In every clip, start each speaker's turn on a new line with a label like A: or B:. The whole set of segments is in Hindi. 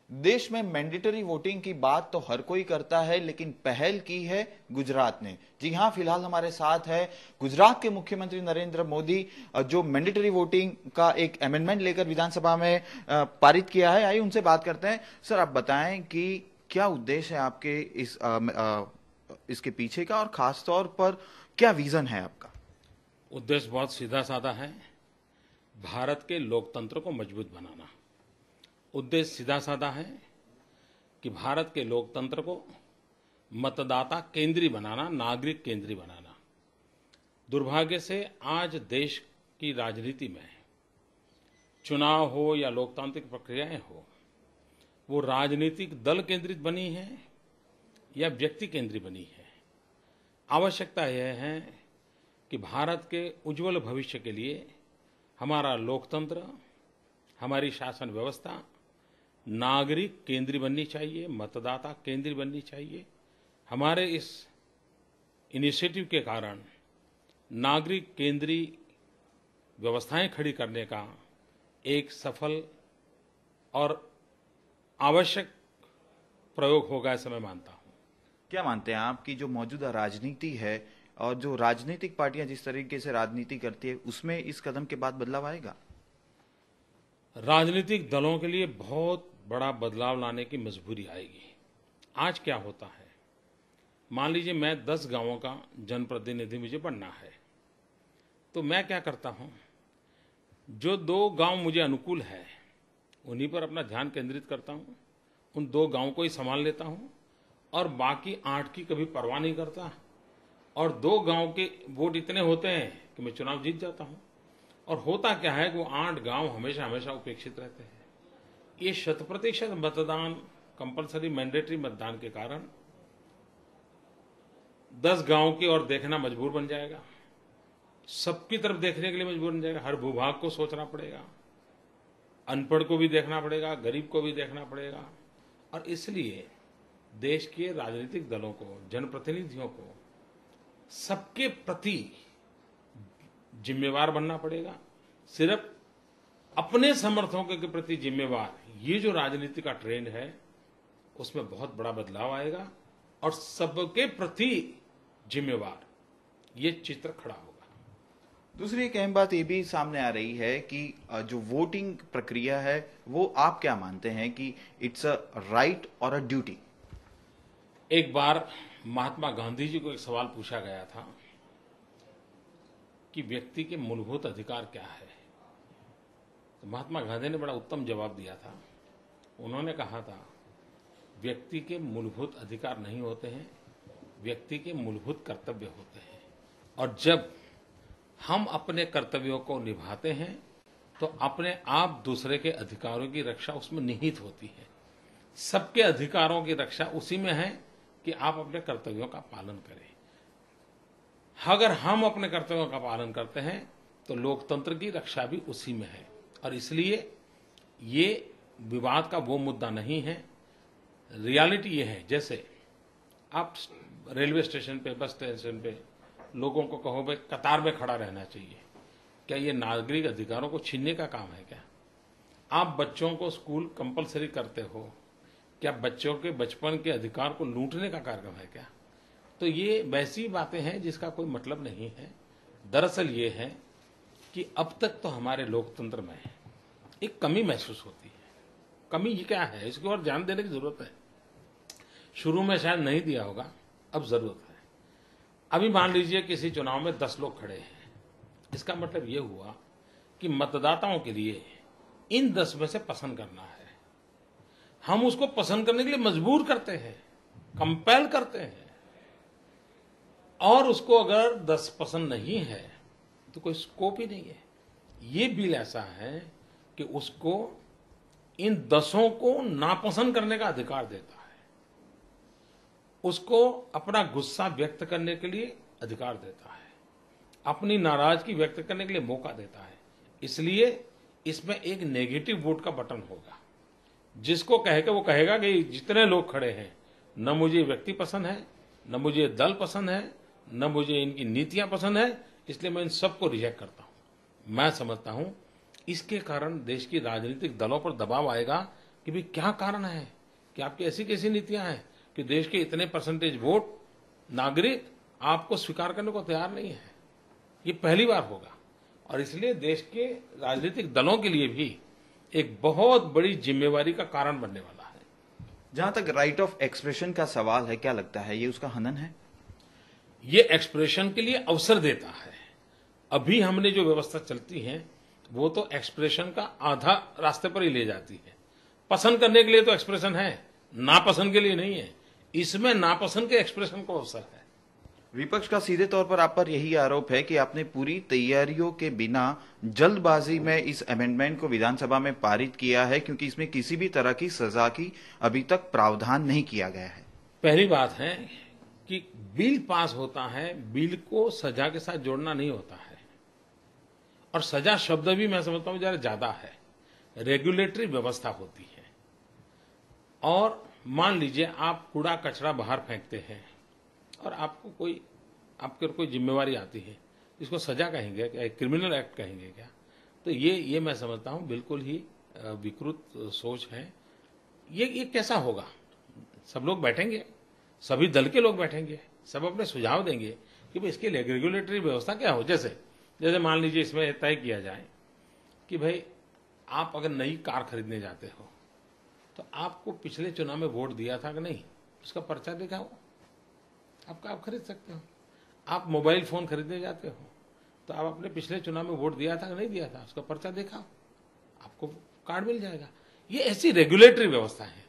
A: देश में मैंडेटरी वोटिंग की बात तो हर कोई करता है, लेकिन पहल की है गुजरात ने। जी हां, फिलहाल हमारे साथ है गुजरात के मुख्यमंत्री नरेंद्र मोदी, जो मैंडेटरी वोटिंग का एक अमेंडमेंट लेकर विधानसभा में पारित किया है। आइए उनसे बात करते हैं। सर, आप बताएं कि क्या उद्देश्य है आपके इसके पीछे का, और खास तौर पर क्या विजन है आपका?
B: उद्देश्य बहुत सीधा साधा है, भारत के लोकतंत्र को मजबूत बनाना। उद्देश्य सीधा साधा है कि भारत के लोकतंत्र को मतदाता केंद्रीय बनाना, नागरिक केंद्रीय बनाना। दुर्भाग्य से आज देश की राजनीति में चुनाव हो या लोकतांत्रिक प्रक्रियाएं हो, वो राजनीतिक दल केंद्रित बनी है या व्यक्ति केंद्रित बनी है। आवश्यकता यह है कि भारत के उज्जवल भविष्य के लिए हमारा लोकतंत्र, हमारी शासन व्यवस्था नागरिक केंद्रीय बननी चाहिए, मतदाता केंद्रीय बननी चाहिए। हमारे इस इनिशिएटिव के कारण नागरिक केंद्रीय व्यवस्थाएं खड़ी करने का एक सफल और आवश्यक प्रयोग होगा, ऐसा मैं मानता हूं।
A: क्या मानते हैं आप कि जो मौजूदा राजनीति है और जो राजनीतिक पार्टियां जिस तरीके से राजनीति करती है, उसमें इस कदम के बाद बदलाव आएगा?
B: राजनीतिक दलों के लिए बहुत बड़ा बदलाव लाने की मजबूरी आएगी। आज क्या होता है, मान लीजिए मैं 10 गांवों का जनप्रतिनिधि मुझे बनना है, तो मैं क्या करता हूं, जो 2 गांव मुझे अनुकूल है उन्हीं पर अपना ध्यान केंद्रित करता हूं, उन 2 गांवों को ही संभाल लेता हूं और बाकी 8 की कभी परवाह नहीं करता। और 2 गांव के वोट इतने होते हैं कि मैं चुनाव जीत जाता हूं। और होता क्या है कि वो 8 गांव हमेशा हमेशा उपेक्षित रहते हैं। ये 100% मतदान, कंपलसरी मैंडेटरी मतदान के कारण 10 गांव की ओर देखना मजबूर बन जाएगा, सबकी तरफ देखने के लिए मजबूर बन जाएगा। हर भूभाग को सोचना पड़ेगा, अनपढ़ को भी देखना पड़ेगा, गरीब को भी देखना पड़ेगा। और इसलिए देश के राजनीतिक दलों को, जनप्रतिनिधियों को सबके प्रति जिम्मेवार बनना पड़ेगा। सिर्फ अपने समर्थकों के प्रति जिम्मेवार, ये जो राजनीति का ट्रेंड है उसमें बहुत बड़ा बदलाव आएगा और सबके प्रति जिम्मेवार, ये चित्र खड़ा होगा।
A: दूसरी एक अहम बात ये भी सामने आ रही है कि जो वोटिंग प्रक्रिया है, वो आप क्या मानते हैं कि इट्स अ राइट और अ ड्यूटी?
B: एक बार महात्मा गांधी जी को एक सवाल पूछा गया था कि व्यक्ति के मूलभूत अधिकार क्या है, तो महात्मा गांधी ने बड़ा उत्तम जवाब दिया था। उन्होंने कहा था, व्यक्ति के मूलभूत अधिकार नहीं होते हैं, व्यक्ति के मूलभूत कर्तव्य होते हैं। और जब हम अपने कर्तव्यों को निभाते हैं तो अपने आप दूसरे के अधिकारों की रक्षा उसमें निहित होती है। सबके अधिकारों की रक्षा उसी में है कि आप अपने कर्तव्यों का पालन करें। अगर हम अपने कर्तव्यों का पालन करते हैं तो लोकतंत्र की रक्षा भी उसी में है। और इसलिए ये विवाद का वो मुद्दा नहीं है। रियलिटी ये है, जैसे आप रेलवे स्टेशन पे, बस स्टेशन पे लोगों को कहो भाई कतार में खड़ा रहना चाहिए, क्या ये नागरिक अधिकारों को छीनने का काम है क्या? आप बच्चों को स्कूल कंपलसरी करते हो, क्या बच्चों के बचपन के अधिकार को लूटने का कार्यक्रम है क्या? तो ये वैसी बातें हैं जिसका कोई मतलब नहीं है। दरअसल ये है कि अब तक तो हमारे लोकतंत्र में एक कमी महसूस होती है। कमी ये क्या है, इसकी ओर ध्यान देने की जरूरत है। शुरू में शायद नहीं दिया होगा, अब जरूरत है। अभी मान लीजिए किसी चुनाव में 10 लोग खड़े हैं, इसका मतलब ये हुआ कि मतदाताओं के लिए इन 10 में से पसंद करना है। हम उसको पसंद करने के लिए मजबूर करते हैं, कंपेल करते हैं। और उसको अगर 10 पसंद नहीं है तो कोई स्कोप ही नहीं है। ये बिल ऐसा है कि उसको इन 10 को नापसंद करने का अधिकार देता है, उसको अपना गुस्सा व्यक्त करने के लिए अधिकार देता है, अपनी नाराजगी व्यक्त करने के लिए मौका देता है। इसलिए इसमें एक नेगेटिव वोट का बटन होगा, जिसको कहेगा वो कहेगा कि जितने लोग खड़े हैं, न मुझे व्यक्ति पसंद है, न मुझे दल पसंद है, न मुझे इनकी नीतियां पसंद है, इसलिए मैं इन सबको रिजेक्ट करता हूं। मैं समझता हूं इसके कारण देश की राजनीतिक दलों पर दबाव आएगा कि भाई क्या कारण है कि आपकी ऐसी कैसी नीतियां हैं कि देश के इतने परसेंटेज वोट नागरिक आपको स्वीकार करने को तैयार नहीं है। ये पहली बार होगा और इसलिए देश के राजनीतिक दलों के लिए भी एक बहुत बड़ी जिम्मेवारी का कारण बनने वाला है।
A: जहां तक राइट ऑफ एक्सप्रेशन का सवाल है, क्या लगता है ये उसका हनन है?
B: ये एक्सप्रेशन के लिए अवसर देता है। अभी हमने जो व्यवस्था चलती है वो तो एक्सप्रेशन का आधा रास्ते पर ही ले जाती है। पसंद करने के लिए तो एक्सप्रेशन है, नापसंद के लिए नहीं है। इसमें नापसंद के एक्सप्रेशन को अवसर है।
A: विपक्ष का सीधे तौर पर आप पर यही आरोप है कि आपने पूरी तैयारियों के बिना जल्दबाजी में इस अमेंडमेंट को विधानसभा में पारित किया है, क्योंकि इसमें किसी भी तरह की सजा की अभी तक प्रावधान नहीं किया गया है।
B: पहली बात है कि बिल पास होता है, बिल को सजा के साथ जोड़ना नहीं होता है। और सजा शब्द भी मैं समझता हूं जरा ज्यादा है। रेगुलेटरी व्यवस्था होती है। और मान लीजिए आप कूड़ा कचरा बाहर फेंकते हैं और आपको कोई जिम्मेवारी आती है, इसको सजा कहेंगे क्या, क्रिमिनल एक्ट कहेंगे क्या? तो ये मैं समझता हूं बिल्कुल ही विकृत सोच है। ये कैसा होगा? सब लोग बैठेंगे, सभी दल के लोग बैठेंगे, सब अपने सुझाव देंगे कि भाई इसके लिए रेगुलेटरी व्यवस्था क्या हो। जैसे मान लीजिए इसमें तय किया जाए कि भाई आप अगर नई कार खरीदने जाते हो तो आपको पिछले चुनाव में वोट दिया था कि नहीं, उसका पर्चा दिखाओ, आप खरीद सकते हो। आप मोबाइल फोन खरीदने जाते हो तो आप अपने पिछले चुनाव में वोट दिया था कि नहीं दिया था, उसका पर्चा दिखाओ, आपको कार्ड मिल जाएगा। ये ऐसी रेगुलेटरी व्यवस्था है।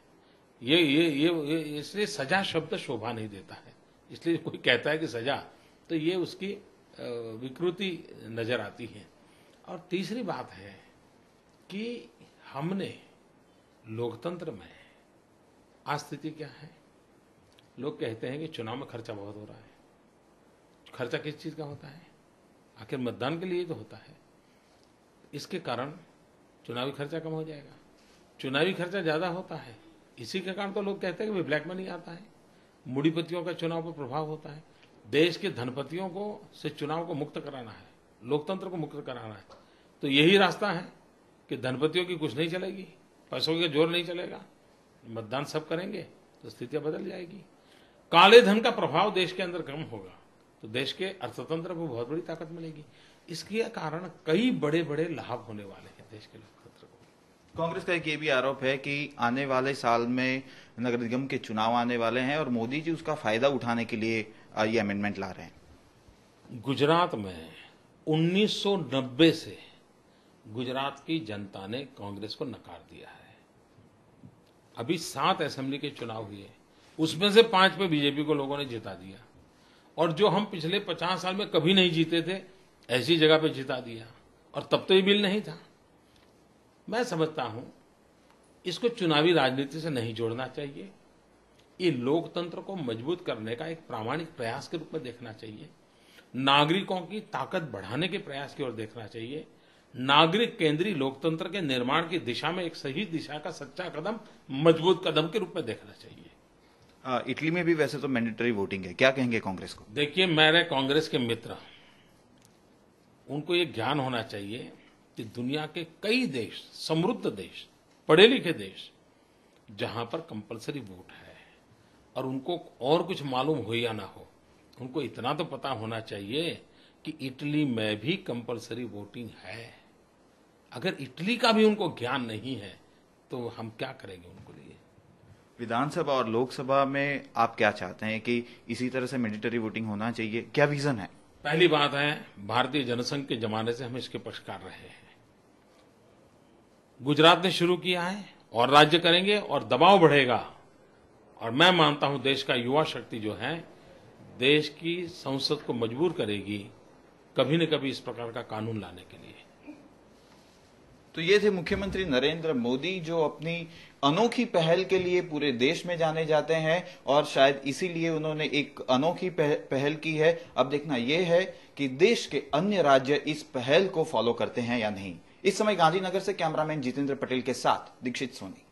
B: ये इसलिए सजा शब्द शोभा नहीं देता है। इसलिए कोई कहता है कि सजा, तो ये उसकी विकृति नजर आती है। और तीसरी बात है कि हमने लोकतंत्र में आज स्थिति क्या है, लोग कहते हैं कि चुनाव में खर्चा बहुत हो रहा है। खर्चा किस चीज का होता है? आखिर मतदान के लिए तो होता है। इसके कारण चुनावी खर्चा कम हो जाएगा। चुनावी खर्चा ज्यादा होता है, इसी के कारण तो लोग कहते हैं कि ब्लैक मनी आता है, मूढ़ीपतियों का चुनाव पर प्रभाव होता है। देश के धनपतियों को से चुनाव को मुक्त कराना है, लोकतंत्र को मुक्त कराना है। तो यही रास्ता है कि धनपतियों की कुछ नहीं चलेगी, पैसों का जोर नहीं चलेगा, मतदान सब करेंगे तो स्थितियां बदल जाएगी। काले धन का प्रभाव देश के अंदर कम होगा तो देश के अर्थतंत्र को बहुत बड़ी ताकत मिलेगी। इसके कारण कई बड़े बड़े लाभ होने वाले हैं देश के लोकतंत्र को।
A: कांग्रेस का एक ये भी आरोप है कि आने वाले साल में नगर निगम के चुनाव आने वाले हैं और मोदी जी उसका फायदा उठाने के लिए ये अमेंडमेंट ला रहे हैं।
B: गुजरात में 1990 से गुजरात की जनता ने कांग्रेस को नकार दिया है। अभी 7 असेंबली के चुनाव हुए, उसमें से 5 पे बीजेपी को लोगों ने जिता दिया। और जो हम पिछले 50 साल में कभी नहीं जीते थे, ऐसी जगह पे जिता दिया। और तब तो ये बिल नहीं था। मैं समझता हूं इसको चुनावी राजनीति से नहीं जोड़ना चाहिए। ये लोकतंत्र को मजबूत करने का एक प्रामाणिक प्रयास के रूप में देखना चाहिए। नागरिकों की ताकत बढ़ाने के प्रयास की ओर देखना चाहिए। नागरिक केंद्रीय लोकतंत्र के निर्माण की दिशा में एक सही दिशा का सच्चा कदम, मजबूत कदम के रूप में देखना चाहिए।
A: इटली में भी वैसे तो मैंडेटरी वोटिंग है, क्या कहेंगे कांग्रेस को?
B: देखिए, मेरे कांग्रेस के मित्र, उनको ये ज्ञान होना चाहिए कि दुनिया के कई देश, समृद्ध देश, पढ़े लिखे देश, जहां पर कंपलसरी वोट है और उनको और कुछ मालूम हो या ना हो, उनको इतना तो पता होना चाहिए कि इटली में भी कंपलसरी वोटिंग है। अगर इटली का भी उनको ज्ञान नहीं है तो हम क्या करेंगे उनको लिए।
A: विधानसभा और लोकसभा में आप क्या चाहते हैं कि इसी तरह से मैंडेटरी वोटिंग होना चाहिए, क्या विजन है?
B: पहली बात है, भारतीय जनसंघ के जमाने से हम इसके पक्षकार रहे हैं। गुजरात ने शुरू किया है और राज्य करेंगे और दबाव बढ़ेगा। और मैं मानता हूं देश का युवा शक्ति जो है, देश की संसद को मजबूर करेगी कभी न कभी इस प्रकार का कानून लाने के लिए।
A: तो ये थे मुख्यमंत्री नरेंद्र मोदी, जो अपनी अनोखी पहल के लिए पूरे देश में जाने जाते हैं और शायद इसीलिए उन्होंने एक अनोखी पहल की है। अब देखना यह है कि देश के अन्य राज्य इस पहल को फॉलो करते हैं या नहीं। इस समय गांधीनगर से कैमरामैन जितेंद्र पटेल के साथ दीक्षित सोनी।